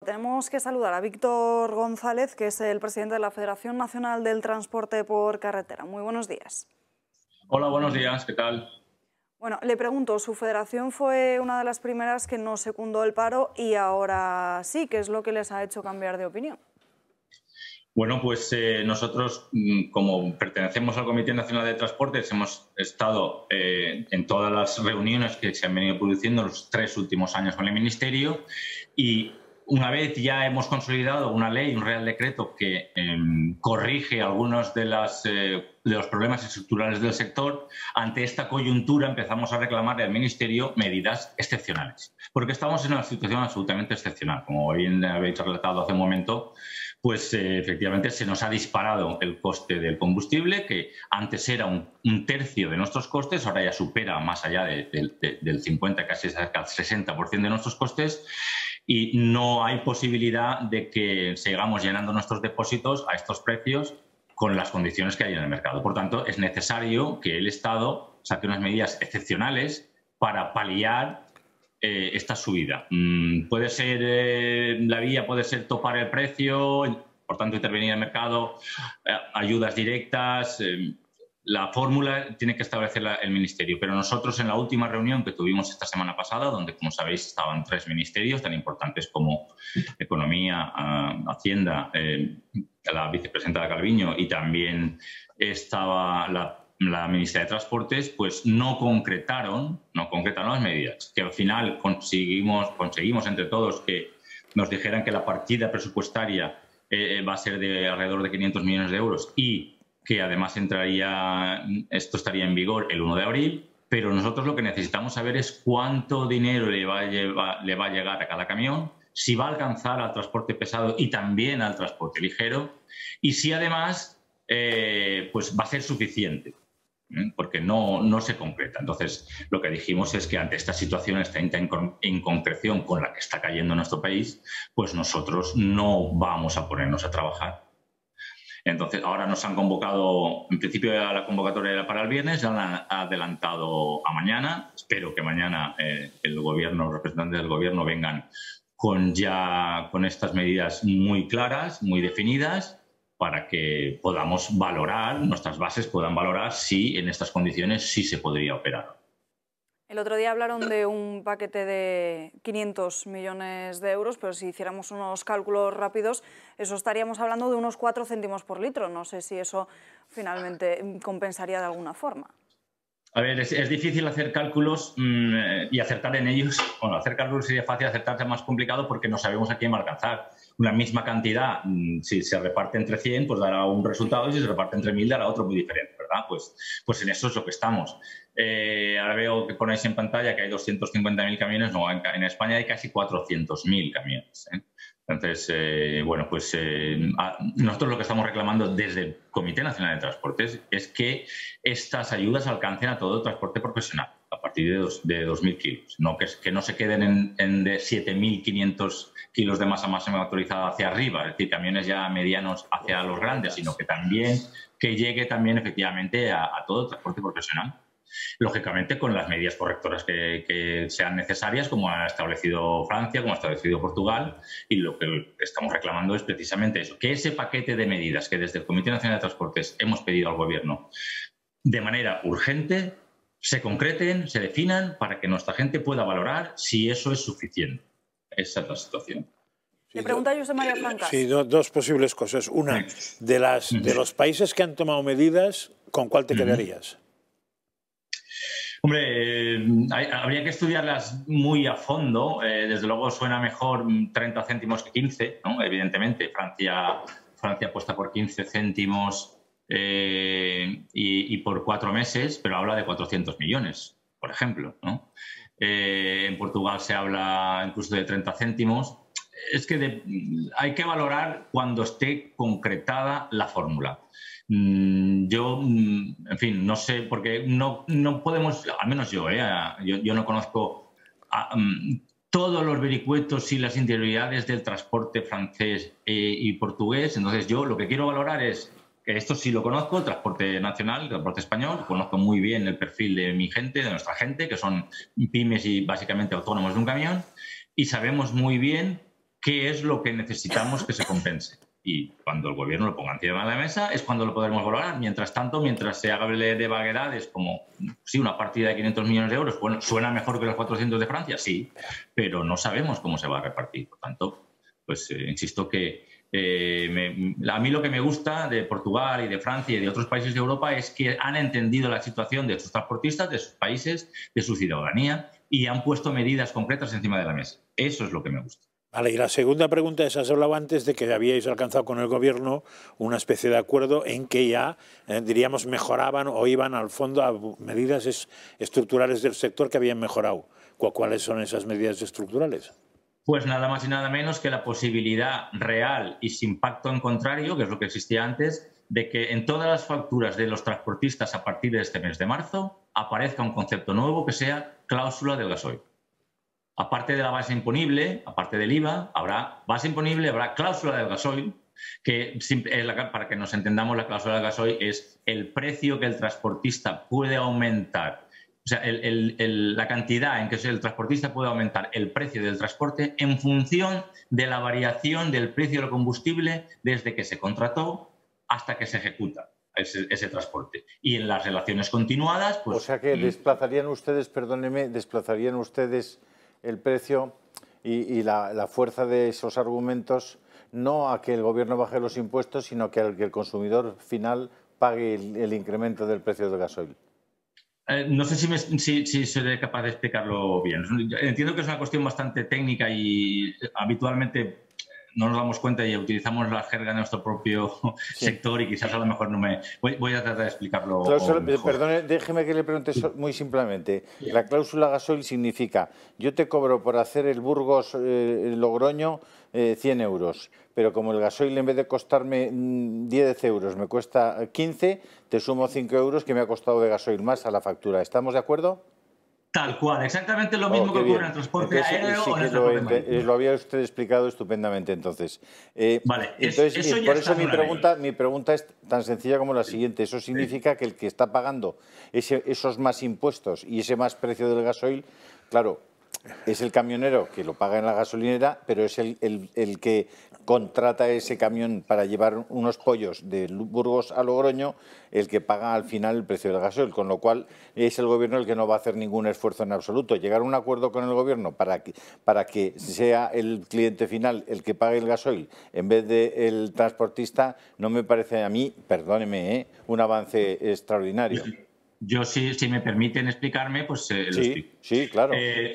tenemos que saludar a Víctor González, que es el presidente de la Federación Nacional del Transporte por Carretera. Muy buenos días. Hola, buenos días, ¿qué tal? Bueno, le pregunto, su federación fue una de las primeras que no secundó el paro y ahora sí, ¿qué es lo que les ha hecho cambiar de opinión? Bueno, pues nosotros, como pertenecemos al Comité Nacional de Transportes, hemos estado en todas las reuniones que se han venido produciendo los 3 últimos años con el Ministerio, y una vez ya hemos consolidado una ley, un Real Decreto que corrige algunos de los problemas estructurales del sector, ante esta coyuntura empezamos a reclamarle al Ministerio medidas excepcionales, porque estamos en una situación absolutamente excepcional. Como bien habéis relatado hace un momento, pues efectivamente se nos ha disparado el coste del combustible, que antes era un tercio de nuestros costes, ahora ya supera más allá del 50, casi cerca del 60% de nuestros costes, y no hay posibilidad de que sigamos llenando nuestros depósitos a estos precios con las condiciones que hay en el mercado. Por tanto, es necesario que el Estado saque unas medidas excepcionales para paliar esta subida. Puede ser, la vía puede ser topar el precio, por tanto intervenir en el mercado, ayudas directas. La fórmula tiene que establecerla el Ministerio, pero nosotros en la última reunión que tuvimos esta semana pasada, donde, como sabéis, estaban 3 ministerios tan importantes como Economía, Hacienda, la vicepresidenta Calviño, y también estaba la ministra de Transportes, pues no concretaron las medidas, que al final conseguimos entre todos que nos dijeran que la partida presupuestaria va a ser de alrededor de 500 millones de euros y que además esto estaría en vigor el 1 de abril, pero nosotros lo que necesitamos saber es cuánto dinero le va a llegar a cada camión, si va a alcanzar al transporte pesado y también al transporte ligero, y si además pues va a ser suficiente, porque no se concreta. Entonces, lo que dijimos es que ante esta situación, esta inconcreción con la que está cayendo nuestro país, pues nosotros no vamos a ponernos a trabajar. Entonces, ahora nos han convocado, en principio la convocatoria era para el viernes, ya la han adelantado a mañana. Espero que mañana los representantes del Gobierno vengan con estas medidas muy claras, muy definidas, para que podamos valorar, nuestras bases puedan valorar si en estas condiciones sí se podría operar. El otro día hablaron de un paquete de 500 millones de euros, pero si hiciéramos unos cálculos rápidos, eso estaríamos hablando de unos 4 céntimos por litro. No sé si eso finalmente compensaría de alguna forma. A ver, es difícil hacer cálculos y acertar en ellos. Bueno, hacer cálculos sería fácil, acertar es más complicado porque no sabemos a quién va a alcanzar. Una misma cantidad, si se reparte entre 100, pues dará un resultado, y si se reparte entre 1000 dará otro muy diferente, ¿verdad? Pues en eso es lo que estamos. Ahora veo que ponéis en pantalla que hay 250.000 camiones, no, en España hay casi 400.000 camiones, ¿eh? Entonces, bueno, pues nosotros lo que estamos reclamando desde el Comité Nacional de Transportes es que estas ayudas alcancen a todo el transporte profesional a partir de 2.000 kilos, no que no se queden en de 7.500 kilos de masa máxima autorizada hacia arriba, es decir, camiones ya medianos hacia los grandes, sino que llegue también efectivamente a todo el transporte profesional. Lógicamente con las medidas correctoras que sean necesarias, como ha establecido Francia, como ha establecido Portugal, y lo que estamos reclamando es precisamente eso, que ese paquete de medidas que desde el Comité Nacional de Transportes hemos pedido al Gobierno de manera urgente se concreten, se definan, para que nuestra gente pueda valorar si eso es suficiente. Esa es la situación. Le pregunta a Josep María Francas. Sí, dos posibles cosas. Una, de los países que han tomado medidas, ¿con cuál te quedarías? Hombre, habría que estudiarlas muy a fondo. Desde luego suena mejor 30 céntimos que 15, ¿no? Evidentemente, Francia apuesta por 15 céntimos y por 4 meses, pero habla de 400 millones, por ejemplo, ¿no? En Portugal se habla incluso de 30 céntimos. Es que hay que valorar cuando esté concretada la fórmula. Yo, en fin, no sé, porque no podemos, al menos yo no conozco todos los vericuetos y las interioridades del transporte francés y portugués. Entonces yo lo que quiero valorar es que esto sí lo conozco, el transporte nacional, el transporte español, conozco muy bien el perfil de mi gente, de nuestra gente, que son pymes y básicamente autónomos de un camión, y sabemos muy bien qué es lo que necesitamos que se compense. Y cuando el gobierno lo ponga encima de la mesa es cuando lo podremos valorar. Mientras tanto, mientras se hable de vaguedades como, sí, una partida de 500 millones de euros, bueno, ¿suena mejor que los 400 de Francia? Sí, pero no sabemos cómo se va a repartir. Por tanto, pues insisto que a mí lo que me gusta de Portugal y de Francia y de otros países de Europa es que han entendido la situación de sus transportistas, de sus países, de su ciudadanía y han puesto medidas concretas encima de la mesa. Eso es lo que me gusta. Vale, y la segunda pregunta es, has hablado antes de que habíais alcanzado con el gobierno una especie de acuerdo en que ya, diríamos, mejoraban o iban al fondo a medidas estructurales del sector que habían mejorado. ¿Cuáles son esas medidas estructurales? Pues nada más y nada menos que la posibilidad real y sin pacto en contrario, que es lo que existía antes, de que en todas las facturas de los transportistas a partir de este mes de marzo aparezca un concepto nuevo que sea cláusula del gasoil. Aparte de la base imponible, aparte del IVA, habrá base imponible, habrá cláusula del gasoil, que para que nos entendamos, la cláusula del gasoil es el precio que el transportista puede aumentar, o sea, la cantidad en que el transportista puede aumentar el precio del transporte en función de la variación del precio del combustible desde que se contrató hasta que se ejecuta ese transporte. Y en las relaciones continuadas, pues... O sea que desplazarían ustedes, perdóneme, el precio y la fuerza de esos argumentos no a que el gobierno baje los impuestos, sino que el consumidor final pague el incremento del precio del gasoil. No sé si seré capaz de explicarlo bien. Entiendo que es una cuestión bastante técnica y habitualmente no nos damos cuenta y utilizamos la jerga de nuestro propio sector y quizás a lo mejor no me... Voy a tratar de explicarlo mejor. Perdone, déjeme que le pregunte muy simplemente. La cláusula gasoil significa, yo te cobro por hacer el Burgos-Logroño 100 euros, pero como el gasoil en vez de costarme 10 euros me cuesta 15, te sumo 5 euros que me ha costado de gasoil más a la factura. ¿Estamos de acuerdo? Tal cual, exactamente lo mismo que ocurre en el transporte aéreo o en el transporte marítimo. Lo había usted explicado estupendamente entonces. Vale, entonces por eso mi pregunta es tan sencilla como la siguiente. Eso significa que el que está pagando esos más impuestos y ese más precio del gasoil, claro, es el camionero que lo paga en la gasolinera, pero es el que contrata ese camión para llevar unos pollos de Burgos a Logroño, el que paga al final el precio del gasoil, con lo cual es el gobierno el que no va a hacer ningún esfuerzo en absoluto. Llegar a un acuerdo con el gobierno para que sea el cliente final el que pague el gasoil en vez del transportista no me parece a mí, perdóneme, un avance extraordinario. Yo, si me permiten explicarme, pues lo explico. Sí, claro.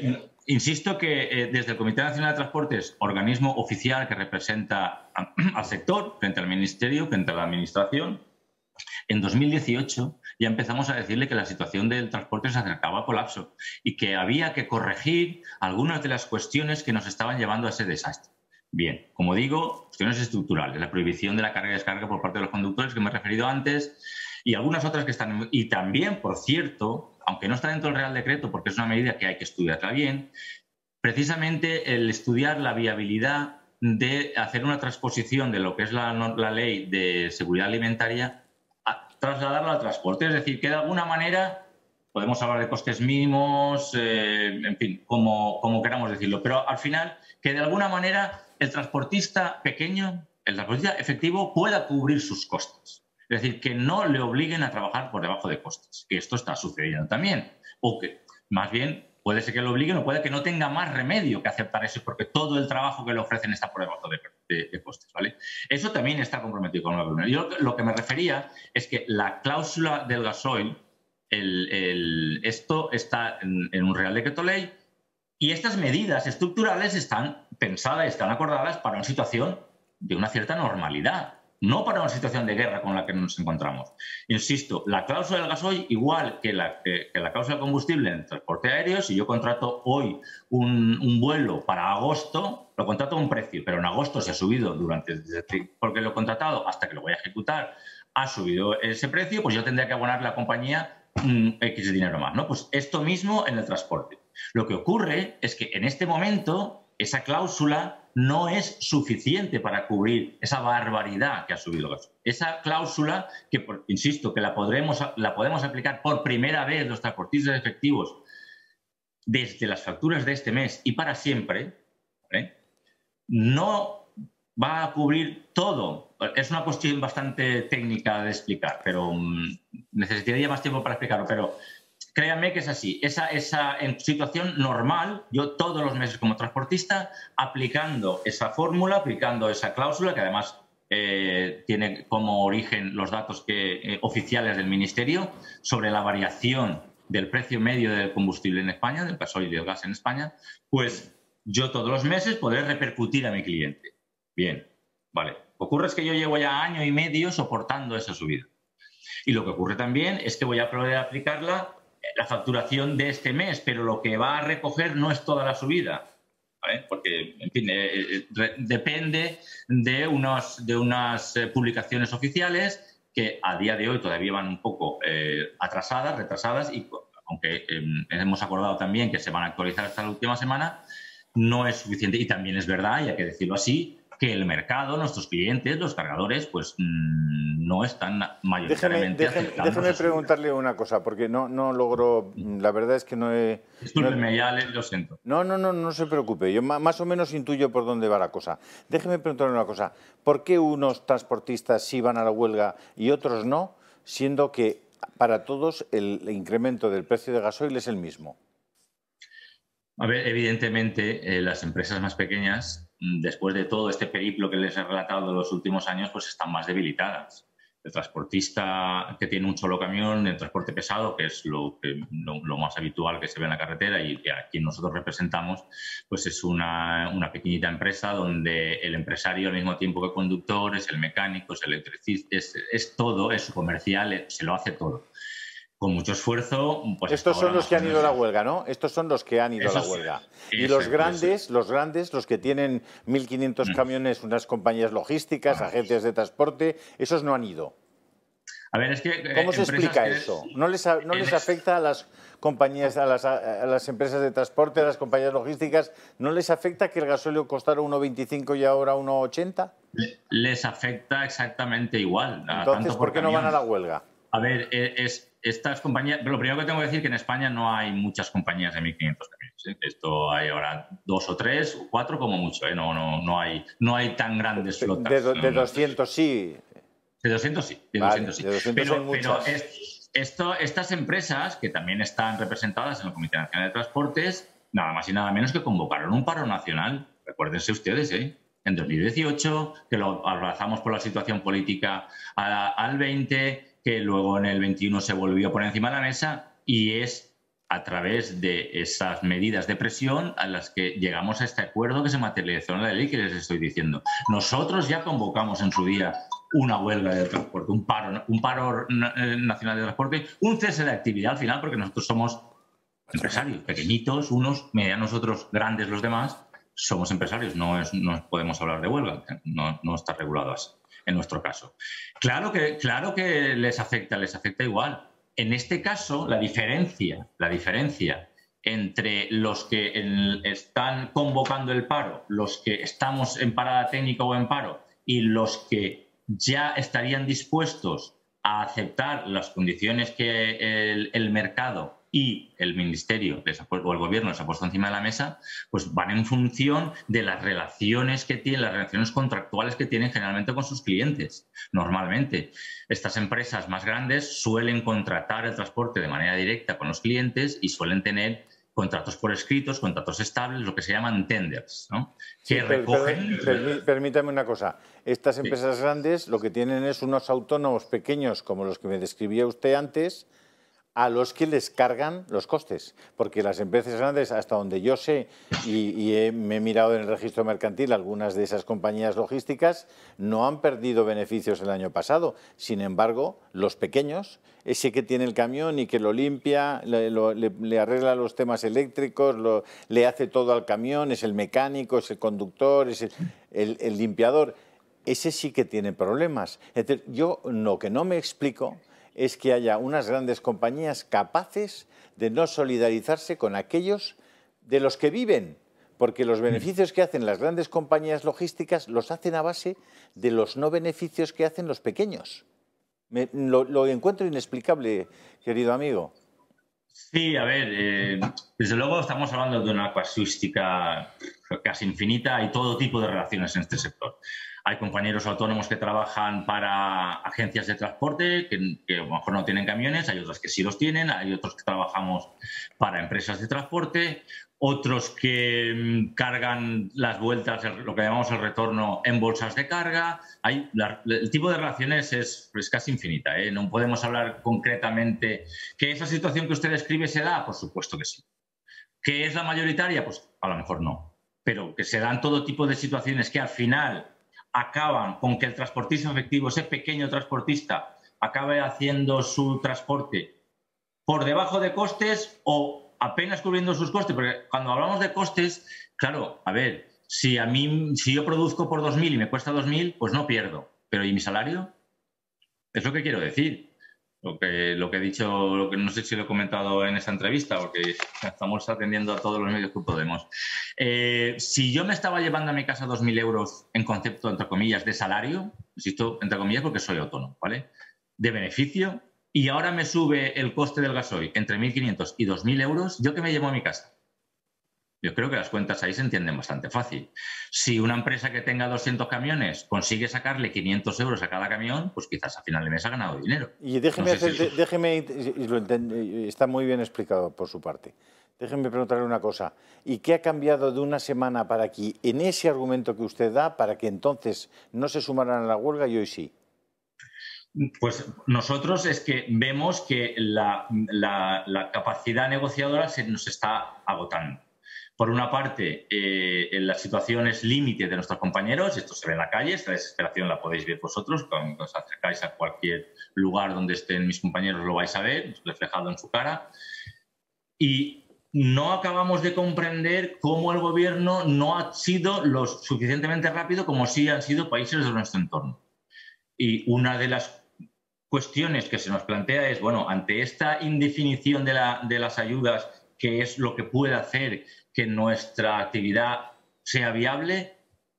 Insisto que desde el Comité Nacional de Transportes, organismo oficial que representa al sector, frente al Ministerio, frente a la Administración, en 2018 ya empezamos a decirle que la situación del transporte se acercaba a colapso y que había que corregir algunas de las cuestiones que nos estaban llevando a ese desastre. Bien, como digo, cuestiones estructurales, la prohibición de la carga y descarga por parte de los conductores que me he referido antes y algunas otras que están... Y también, por cierto, aunque no está dentro del Real Decreto porque es una medida que hay que estudiarla bien, precisamente el estudiar la viabilidad de hacer una transposición de lo que es la ley de seguridad alimentaria, trasladarla al transporte. Es decir, que de alguna manera podemos hablar de costes mínimos, en fin, como queramos decirlo, pero al final que de alguna manera el transportista pequeño, el transportista efectivo pueda cubrir sus costes. Es decir, que no le obliguen a trabajar por debajo de costes, que esto está sucediendo también. O que, más bien, puede ser que lo obliguen o puede que no tenga más remedio que aceptar eso porque todo el trabajo que le ofrecen está por debajo de costes, ¿vale? Eso también está comprometido con la primera. Yo lo que me refería es que la cláusula del gasoil, esto está en un Real Decreto Ley y estas medidas estructurales están pensadas, están acordadas para una situación de una cierta normalidad. No para una situación de guerra con la que nos encontramos. Insisto, la cláusula del gasoil, igual que la cláusula del combustible en el transporte aéreo, si yo contrato hoy un vuelo para agosto, lo contrato a un precio, pero en agosto se ha subido porque lo he contratado hasta que lo voy a ejecutar, ha subido ese precio, pues yo tendría que abonar la compañía X dinero más, ¿no? Pues esto mismo en el transporte. Lo que ocurre es que en este momento esa cláusula no es suficiente para cubrir esa barbaridad que ha subido el gasoil. Esa cláusula, que insisto, que la podemos aplicar por primera vez los transportistas efectivos desde las facturas de este mes y para siempre, ¿vale? no va a cubrir todo. Es una cuestión bastante técnica de explicar, pero necesitaría más tiempo para explicarlo. Pero créanme que es así. En situación normal, yo todos los meses como transportista, aplicando esa fórmula, aplicando esa cláusula, que además tiene como origen los datos oficiales del Ministerio sobre la variación del precio medio del combustible en España, del gasoil y del gas en España, pues yo todos los meses podré repercutir a mi cliente. Bien, vale. Ocurre es que yo llevo ya año y medio soportando esa subida. Y lo que ocurre también es que voy a poder aplicar la facturación de este mes, pero lo que va a recoger no es toda la subida, ¿vale? Porque, en fin, depende de unas publicaciones oficiales que a día de hoy todavía van un poco retrasadas, y aunque hemos acordado también que se van a actualizar hasta la última semana, no es suficiente. Y también es verdad, y hay que decirlo así, que el mercado, nuestros clientes, los cargadores, pues no están mayoritariamente aceptando. Déjeme preguntarle una cosa, porque no logro, la verdad es que no he... Discúlpeme, ya lo siento. No se preocupe, yo más o menos intuyo por dónde va la cosa. Déjeme preguntarle una cosa, ¿por qué unos transportistas sí van a la huelga y otros no, siendo que para todos el incremento del precio de gasoil es el mismo? A ver, evidentemente las empresas más pequeñas, después de todo este periplo que les he relatado de los últimos años, pues están más debilitadas. El transportista que tiene un solo camión, el transporte pesado, que es lo más habitual que se ve en la carretera y a quien nosotros representamos, pues es una pequeñita empresa donde el empresario, al mismo tiempo que conductor, es el mecánico, es el electricista, es todo, es comercial, se lo hace todo. Con mucho esfuerzo. Pues estos son los que han ido a la huelga, ¿no? Estos son los que han ido a la huelga. Y los grandes, los que tienen 1.500 camiones, unas compañías logísticas, agencias de transporte, esos no han ido. A ver, es que... ¿Cómo se explica eso? ¿No les afecta a las compañías, a las empresas de transporte, a las compañías logísticas? ¿No les afecta que el gasóleo costara 1,25 y ahora 1,80? Les afecta exactamente igual. Entonces, ¿por qué no van a la huelga? A ver, estas compañías... Lo primero que tengo que decir es que en España no hay muchas compañías de 1.500 camiones. Esto hay ahora 2 o 3 o 4 como mucho. No hay tan grandes flotas. De 200 sí. De 200 sí. De 200 sí. De 200 pero estas empresas, que también están representadas en el Comité Nacional de Transportes, nada más y nada menos que convocaron un paro nacional. Recuérdense ustedes, en 2018, que lo abrazamos por la situación política al 20, que luego en el 21 se volvió a poner encima de la mesa, y es a través de esas medidas de presión a las que llegamos a este acuerdo que se materializó en la ley que les estoy diciendo. Nosotros ya convocamos en su día una huelga de transporte, un paro nacional de transporte, un cese de actividad al final, porque nosotros somos empresarios, pequeñitos, unos, medianos, otros, grandes los demás, somos empresarios, no podemos hablar de huelga, no está regulado así. En nuestro caso. Claro que les afecta igual. En este caso, la diferencia entre los que están convocando el paro, los que estamos en parada técnica o en paro, y los que ya estarían dispuestos a aceptar las condiciones que el mercado y el Ministerio o el Gobierno les ha puesto encima de la mesa, pues van en función de las relaciones que tienen, las relaciones contractuales que tienen generalmente con sus clientes. Normalmente, estas empresas más grandes suelen contratar el transporte de manera directa con los clientes y suelen tener contratos por escritos, contratos estables, lo que se llaman tenders, ¿no? Que recogen... Permítame una cosa. Estas empresas grandes lo que tienen es unos autónomos pequeños, como los que me describía usted antes, a los que les cargan los costes, porque las empresas grandes, hasta donde yo sé, y me he mirado en el registro mercantil, algunas de esas compañías logísticas no han perdido beneficios el año pasado. Sin embargo, los pequeños, ese que tiene el camión y que lo limpia, le arregla los temas eléctricos, le hace todo al camión, es el mecánico, es el conductor, es el limpiador, ese sí que tiene problemas. Entonces, yo lo que no me explico es que haya unas grandes compañías capaces de no solidarizarse con aquellos de los que viven, porque los beneficios que hacen las grandes compañías logísticas los hacen a base de los no beneficios que hacen los pequeños. Lo encuentro inexplicable, querido amigo. Sí, a ver, desde luego estamos hablando de una casuística casi infinita, hay todo tipo de relaciones en este sector. Hay compañeros autónomos que trabajan para agencias de transporte, que a lo mejor no tienen camiones, hay otras que sí los tienen, hay otros que trabajamos para empresas de transporte, otros que cargan las vueltas, lo que llamamos el retorno, en bolsas de carga. El tipo de relaciones es casi infinita, ¿eh? No podemos hablar concretamente. ¿Que esa situación que usted describe se da? Por supuesto que sí. ¿Que es la mayoritaria? Pues a lo mejor no. Pero que se dan todo tipo de situaciones que al final acaban con que el transportista efectivo, ese pequeño transportista, acabe haciendo su transporte por debajo de costes o apenas cubriendo sus costes. Porque cuando hablamos de costes, claro, a ver, si yo produzco por 2.000 y me cuesta 2.000, pues no pierdo. Pero ¿y mi salario? Es lo que quiero decir. Lo que he dicho, lo que no sé si lo he comentado en esta entrevista, porque estamos atendiendo a todos los medios que podemos. Si yo me estaba llevando a mi casa 2.000 euros en concepto, entre comillas, de salario, insisto, entre comillas, porque soy autónomo, ¿vale? De beneficio, y ahora me sube el coste del gasoil entre 1.500 y 2.000 euros, ¿yo qué me llevo a mi casa? Yo creo que las cuentas ahí se entienden bastante fácil. Si una empresa que tenga 200 camiones consigue sacarle 500 euros a cada camión, pues quizás a final de mes ha ganado dinero. Y déjeme, está muy bien explicado por su parte. Déjeme preguntarle una cosa. ¿Y qué ha cambiado de una semana para aquí en ese argumento que usted da para que entonces no se sumaran a la huelga y hoy sí? Pues nosotros es que vemos que la capacidad negociadora se nos está agotando. Por una parte, la situación es límite de nuestros compañeros, esto se ve en la calle, esta desesperación la podéis ver vosotros, cuando os acercáis a cualquier lugar donde estén mis compañeros lo vais a ver, reflejado en su cara. Y no acabamos de comprender cómo el gobierno no ha sido lo suficientemente rápido como sí han sido países de nuestro entorno. Y una de las cuestiones que se nos plantea es, bueno, ante esta indefinición de las ayudas, ¿qué es lo que puede hacer que nuestra actividad sea viable?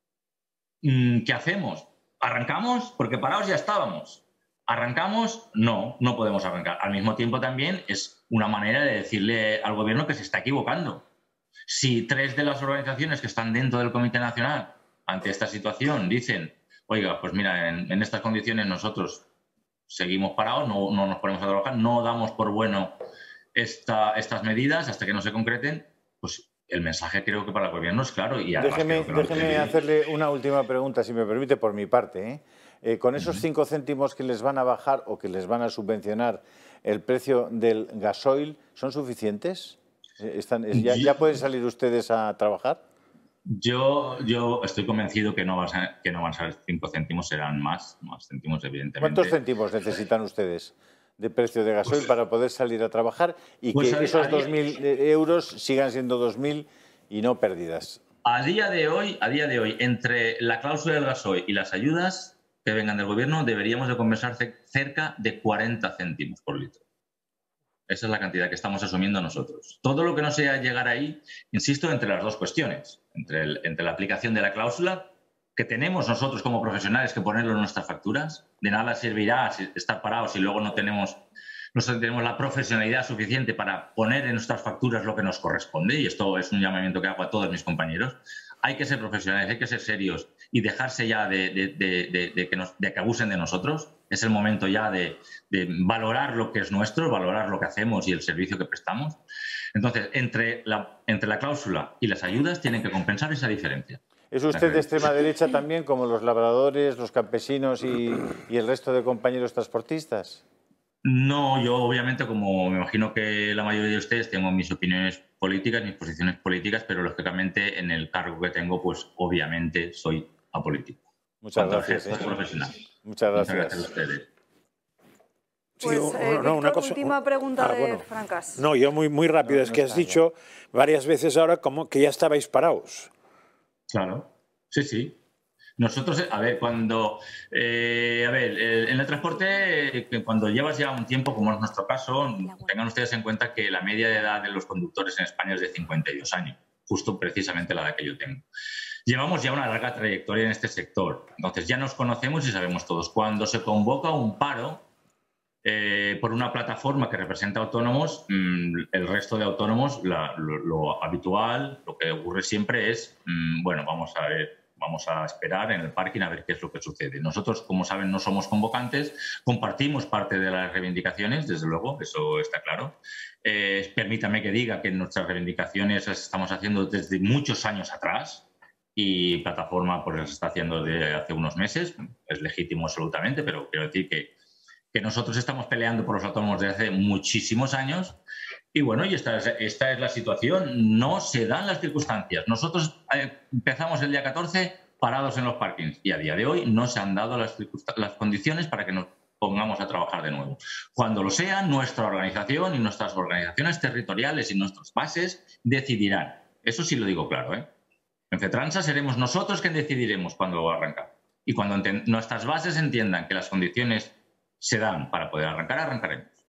¿Qué hacemos? ¿Arrancamos? Porque parados ya estábamos. ¿Arrancamos? No, no podemos arrancar. Al mismo tiempo también es una manera de decirle al gobierno que se está equivocando. Si 3 de las organizaciones que están dentro del Comité Nacional ante esta situación dicen, oiga, pues mira, en estas condiciones nosotros seguimos parados, no nos ponemos a trabajar, no damos por bueno estas medidas hasta que no se concreten, pues el mensaje creo que para el gobierno es claro. Y déjeme hacerle una última pregunta, si me permite, por mi parte, con esos 5 céntimos que les van a bajar o que les van a subvencionar el precio del gasoil, ¿son suficientes? ¿Ya pueden salir ustedes a trabajar? Yo estoy convencido que no van a ser 5 céntimos, serán más céntimos, evidentemente. ¿Cuántos céntimos necesitan ustedes de precio de gasoil para poder salir a trabajar y que esos 2.000 euros sigan siendo 2.000 y no pérdidas? A día de hoy, entre la cláusula del gasoil y las ayudas que vengan del gobierno, deberíamos de compensar cerca de 40 céntimos por litro. Esa es la cantidad que estamos asumiendo nosotros. Todo lo que no sea llegar ahí, insisto, entre las dos cuestiones, entre la aplicación de la cláusula, que tenemos nosotros como profesionales que ponerlo en nuestras facturas. De nada servirá estar parados si luego no tenemos la profesionalidad suficiente para poner en nuestras facturas lo que nos corresponde, y esto es un llamamiento que hago a todos mis compañeros. Hay que ser profesionales, hay que ser serios y dejarse ya de que abusen de nosotros. Es el momento ya de valorar lo que es nuestro, valorar lo que hacemos y el servicio que prestamos. Entonces, entre la cláusula y las ayudas tienen que compensar esa diferencia. ¿Es usted de extrema derecha también, como los labradores, los campesinos y el resto de compañeros transportistas? No, yo obviamente, como me imagino que la mayoría de ustedes, tengo mis opiniones políticas, mis posiciones políticas, pero lógicamente en el cargo que tengo, pues obviamente soy apolítico. Muchas gracias. Profesional. Muchas gracias. Muchas gracias a ustedes. Pues, última pregunta de Francas. No, yo muy rápido. Es que has dicho varias veces ahora como que ya estabais parados. Claro, sí. Nosotros, a ver, en el transporte, cuando llevas ya un tiempo, como es nuestro caso, tengan ustedes en cuenta que la media de edad de los conductores en España es de 52 años, justo precisamente la edad que yo tengo. Llevamos ya una larga trayectoria en este sector, entonces ya nos conocemos y sabemos todos. Cuando se convoca un paro, por una plataforma que representa autónomos, el resto de autónomos, lo habitual, lo que ocurre siempre es, bueno, vamos a ver, vamos a esperar en el parking a ver qué es lo que sucede. Nosotros, como saben, no somos convocantes, compartimos parte de las reivindicaciones, desde luego, eso está claro. Permítame que diga que nuestras reivindicaciones las estamos haciendo desde muchos años atrás y Plataforma pues las está haciendo desde hace unos meses. Es legítimo absolutamente, pero quiero decir que nosotros estamos peleando por los autónomos desde hace muchísimos años y bueno, y esta es la situación. No se dan las circunstancias. Nosotros empezamos el día 14 parados en los parkings y a día de hoy no se han dado las condiciones para que nos pongamos a trabajar de nuevo. Cuando lo sea, nuestra organización y nuestras organizaciones territoriales y nuestras bases decidirán. Eso sí lo digo claro, ¿eh? En FETRANSA seremos nosotros quien decidiremos cuándo va a arrancar. Y cuando nuestras bases entiendan que las condiciones se dan para poder arrancar, arrancaremos.